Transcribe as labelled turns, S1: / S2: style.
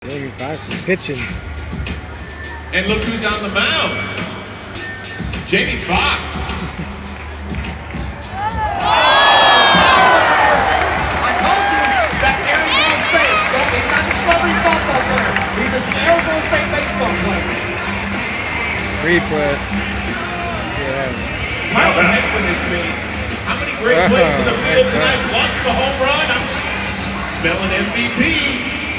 S1: JAMIE FOXX is pitching.
S2: And look who's on the mound. JAMIE FOXX.
S3: I told you, that's Arizona State. He's not a celebrity softball player. He's an Arizona State baseball player.
S1: Replay. Yeah.
S2: Tyler Heckman has made how many great plays in the field tonight? Plus the home run. I'm smelling MVP.